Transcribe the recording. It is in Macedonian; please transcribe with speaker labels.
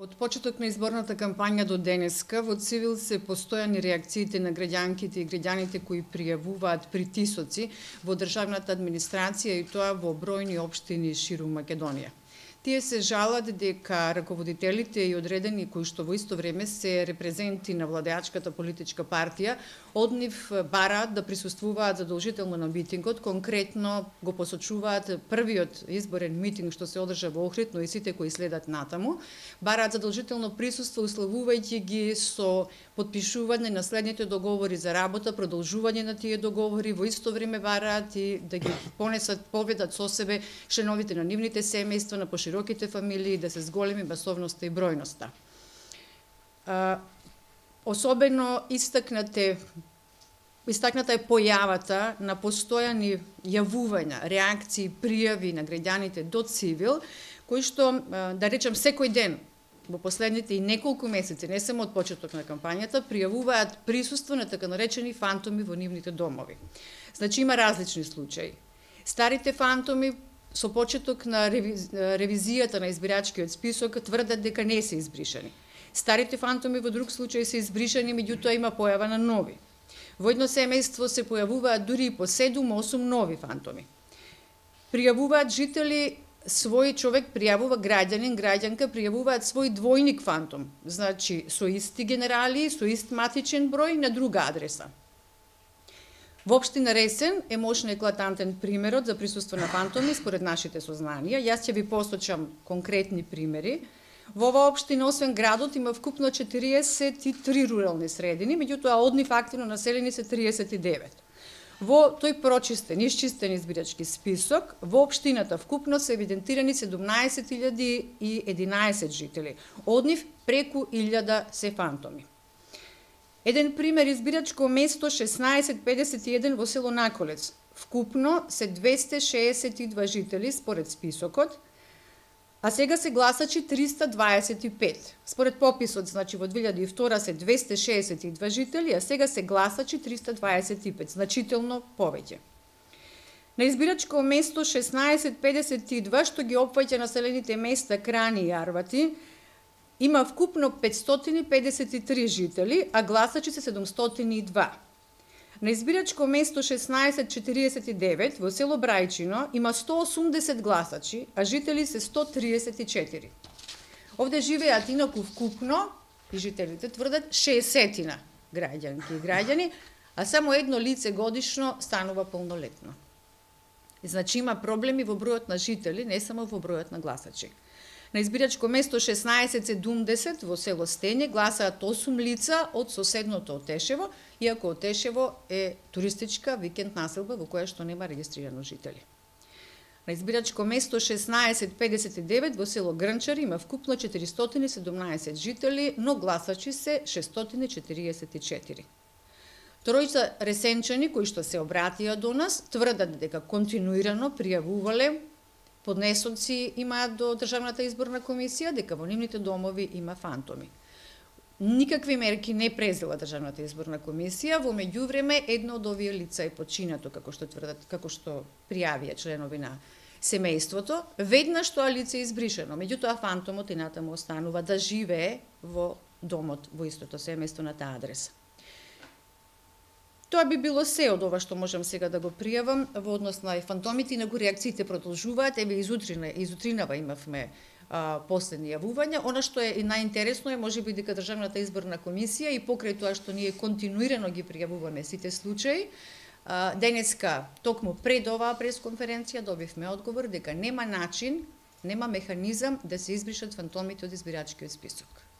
Speaker 1: Од почеток на изборната кампања до денеска во Цивил се постојани реакциите на граѓанките и граѓаните кои пријавуваат притисоци во државната администрација и тоа во бројни општини ширум Македонија. Тие се жалат дека раководителите и одредени кои што во исто време се репрезенти на владеачката политичка партија од нив бараат да присуствуваат задолжително на митингот, конкретно го посочуваат првиот изборен митинг што се одржа во Охрид, но и сите кои следат натаму, бараат задолжително присуство условувајќи ги со потпишување на следните договори за работа, продолжување на тие договори, во исто време бараат и да ги понесат, поведат со себе членовите на нивните семејства, на пошироките фамилии, да се зголеми масовноста и бројноста. Особено истакната е појавата на постојани јавувања, реакции, пријави на граѓаните до Цивил, кои што, да речем, секој ден во последните и неколку месеци, не само од почеток на кампањата, пријавуваат присуство на така наречени фантоми во нивните домови. Значи, има различни случаи. Старите фантоми со почеток на ревизијата на избирачкиот список тврдат дека не се избришани. Старите фантоми во друг случај се избришани, меѓутоа има појава на нови. Во едно семејство се појавуваат дури и по 7-8 нови фантоми. Пријавуваат жители свој човек, пријавува граѓанин, граѓанка, пријавуваат свој двојник фантом, значи со исти генерали, со ист матичен број на друга адреса. Во општина Ресен е мощно еклатантен примерот за присуство на фантоми според нашите сознанија. Јас ќе ви посочам конкретни примери. Во оваа општина, освен градот, има вкупно 43 рурални средини, меѓутоа од нив активно населени се 39. Во тој прочистен, исчистен избирачки список, во општината вкупно се евидентирани 17.011 жители. Од нив преку 1000 се фантоми. Еден пример, избирачко место 1651 во село Наколец. Вкупно се 262 жители според списокот, а сега се гласачи 325. Според пописот, значи во 2002 се 262 жители, а сега се гласачи 325, значително повеќе. На избирачко место 1652, што ги опфаќа населените места Крани и Арвати, има вкупно 553 жители, а гласачи се 702. На избирачко место 1649 во село Брајчино има 180 гласачи, а жители се 134. Овде живеат инаку вкупно, и жителите тврдат, 60 граѓанки и граѓани, а само едно лице годишно станува полнолетно. Значи има проблеми во бројот на жители, не само во бројот на гласачи. На избирачко место 1670 во село Стење гласаат 8 лица од соседното Отешево, иако Отешево е туристичка викенд населба во која што нема регистрирано жители. На избирачко место 1659 во село Грнчар има вкупно 417 жители, но гласачи се 644. Тројца ресенчани кои што се обратија до нас тврдат дека континуирано пријавувале поднесоци имаат до Државната изборна комисија, дека во нивните домови има фантоми. Никакви мерки не презела Државната изборна комисија, во меѓувреме едно од овие лица е починато, како што тврдат, како што пријавија членови на семејството, веднаш тоа лице е избришено, меѓутоа фантомот и натаму останува да живее во домот, во истото семејство на таа адреса. Тоа би било се од ова што можам сега да го пријавам во однос на фантомите, инаку реакциите продолжуваат. Еве изутринава имавме последни јавувања. Она што е најинтересно е можеби дека Државната изборна комисија и покрај тоа што ние континуирано ги пријавуваме сите случаи, денеска токму пред оваа пресконференција добивме одговор дека нема начин, нема механизам да се избришат фантомите од избирачкиот список.